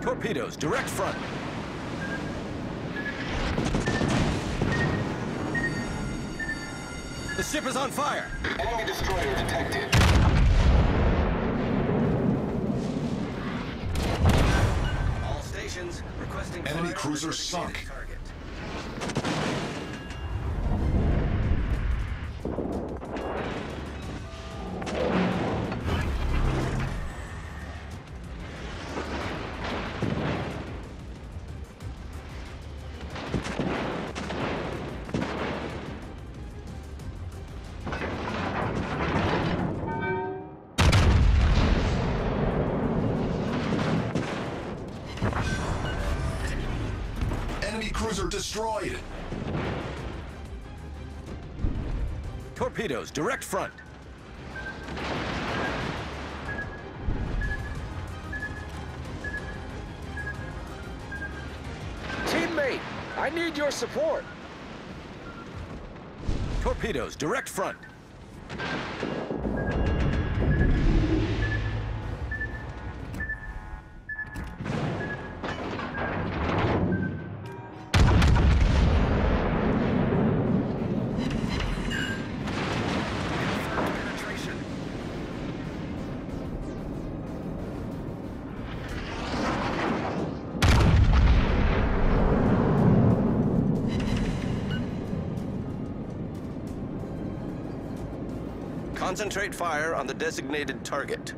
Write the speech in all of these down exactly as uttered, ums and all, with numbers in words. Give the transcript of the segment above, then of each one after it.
Torpedoes, direct front. The ship is on fire. Enemy destroyer detected. All stations requesting Enemy fire cruiser on the sunk. designated target. Enemy cruiser destroyed. Torpedoes, direct front. Teammate, I need your support. Torpedoes, direct front. Penetration. Concentrate fire on the designated target.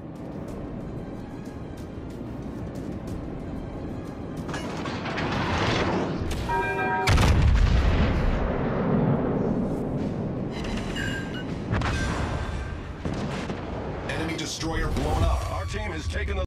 Enemy destroyer blown up. Our team has taken the